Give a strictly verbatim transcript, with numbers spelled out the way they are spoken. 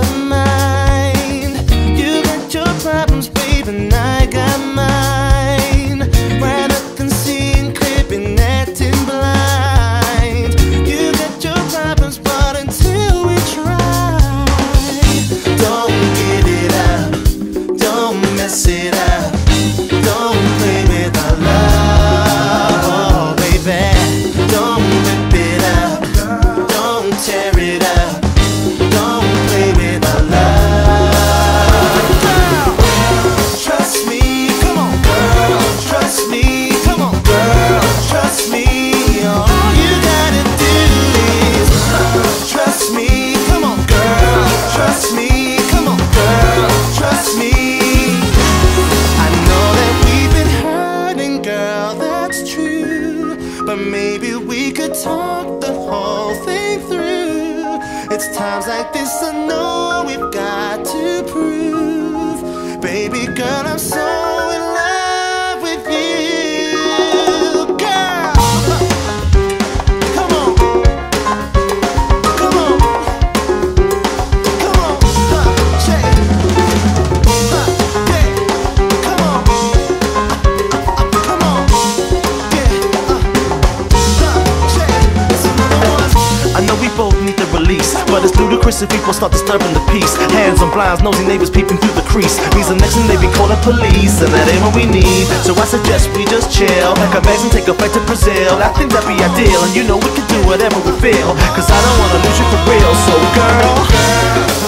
mind. You got your problems, babe, and I got mine. Right up and seeing clear, been acting blind. You got your problems, but until we try, don't give it up, don't mess it up, don't play with our love, baby. Don't rip it up, don't tear it up, don't play with our love. Girl, trust me, come on, girl, trust me, come on, girl, trust me. All you gotta do is trust me, come on, girl, trust me, come on, girl, trust me. I know that we've been hurting, girl, that's true, but maybe we could talk the whole thing through. It's times like this I know we've got to prove, baby girl, I'm so in love with you, girl. Come on, come on, come on, huh, Jay. Huh, yeah, come on, come on, yeah, uh, huh, Jay. It's another one. I know we both need the release, but it's ludicrous if people start disturbing the peace. Hands on blinds, nosy neighbors peeping through the crease. Means the next thing they be calling police, and that ain't what we need. So I suggest we just chill, pack our bags and take a flight to Brazil. I think that'd be ideal, and you know we can do whatever we feel, cause I don't wanna lose you for real. So girl,